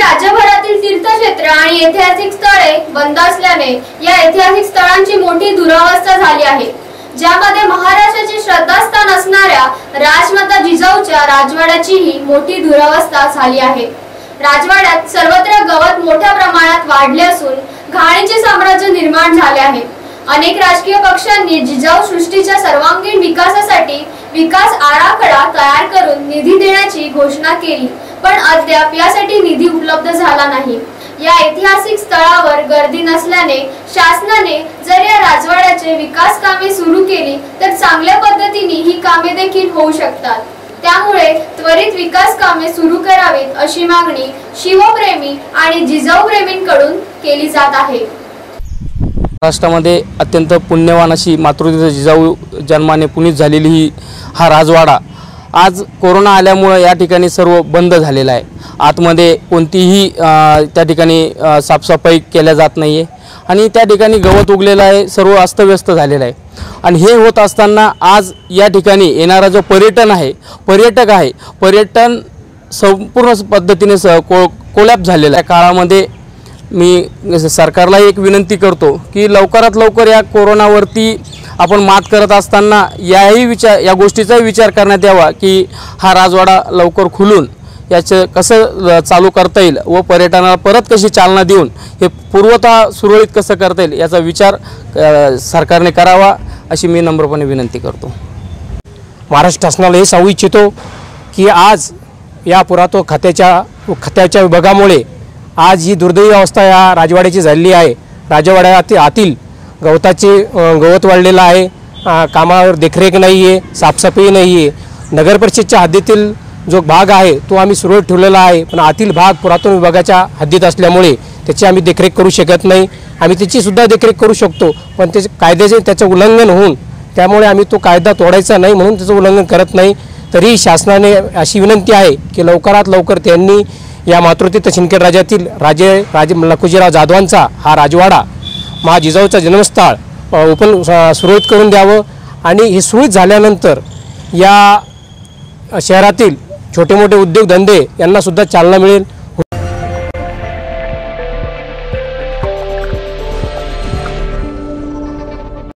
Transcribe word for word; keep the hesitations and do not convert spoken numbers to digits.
राज्यभरातील तीर्थक्षेत्र आणि ऐतिहासिक स्थळे बंद असल्याने या ऐतिहासिक स्थळांची मोठी दुरावस्था झाली आहे, ज्यामध्ये महाराष्ट्राचे श्रद्धास्थान असणाऱ्या राजमाता जिजाऊच्या राजवाड्याचीही मोठी दुरावस्था झाली आहे। राजवाड्यात सर्वत्र गवत मोठ्या प्रमाणात वाढले असून घाणीचे साम्राज्य निर्माण झाले आहे। अनेक राजकीय पक्षांनी जिजाऊ सृष्टीच्या सर्वांगीण विकासासाठी विकास आराखडा तयार करून निधी देण्याची घोषणा केली, पण अद्याप यासाठी निधी उपलब्ध झाला नाही। या ऐतिहासिक स्थळावर गर्दी नसल्याने शासनाने जर या राजवाड्याचे विकास कामे सुरू केली तर चांगल्या पद्धतीने ही कामे देखील होऊ शकतात। त्यामुळे त्वरित विकास कामे सुरू करावीत अशी मागणी शिवप्रेमी आणि जिजाऊ प्रेमींकडून केली जात आहे। महाराष्ट्रामध्ये अत्यंत पुण्यवान अशी मातृतिथ जिजाऊ जन्माने पुनीत झालेली ही हा राजवाडा आज कोरोना आल्यामुळे या ठिकाणी सर्व बंद झालेला आहे। आतमध्ये कोणतीही त्या ठिकाणी साफसफाई केल्या जात नाही आहे आणि त्या ठिकाणी गवत उगलेलं आहे, सर्व अस्तव्यस्त झालेलं आहे। आणि हे होत असताना आज या ठिकाणी येणारा जो पर्यटन आहे पर्यटक आहे पर्यटन संपूर्ण पद्धतीने स को कोलॅप्स झालेला आहे। काळामध्ये मी सरकारला एक विनंती करतो की लवकरात लवकर या कोरोनावरती आपण मात करत असताना याही विचार या गोष्टीचाही विचार करण्यात यावा की हा राजवाडा लवकर खुलून याचं कसं चालू करता येईल व पर्यटनाला परत कशी चालना देऊन हे पूर्वतः सुरळीत कसं करता येईल याचा विचार सरकारने करावा अशी मी नम्रपणे विनंती करतो। महाराष्ट्र शासनाला हे सांगू इच्छितो की आज या पुरातत्व खात्याच्या खात्याच्या विभागामुळे आज ही दुर्दैवी अवस्था या राजवाड्याची झालेली आहे। राजवाड्यातील आतील गवताचे गवत वाढलेलं आहे, कामावर देखरेख नाही आहे, साफसफाई नाही आहे। नगरपरिषदच्या हद्दीतील जो भाग आहे तो आम्ही सुरळीत ठेवलेला आहे, पण आतील भाग पुरातत्व विभागाच्या हद्दीत असल्यामुळे त्याची आम्ही देखरेख करू शकत नाही। आम्ही त्याचीसुद्धा देखरेख करू शकतो, पण त्याचे कायद्याचे त्याचं उल्लंघन होऊन त्यामुळे आम्ही तो कायदा तोडायचा नाही म्हणून त्याचं उल्लंघन करत नाही। तरी शासनाने अशी विनंती आहे की लवकरात लवकर त्यांनी या मातृतिथ सिंदखेड राज्यातील राजे राजे लखुजीराव जाधवांचा हा राजवाडा महा जिजाऊचा जन्मस्थळ ओपन सुरळीत करून द्यावं आणि हे सुरळीत झाल्यानंतर या शहरातील छोटे मोठे उद्योगधंदे यांना सुद्धा चालना मिळेल।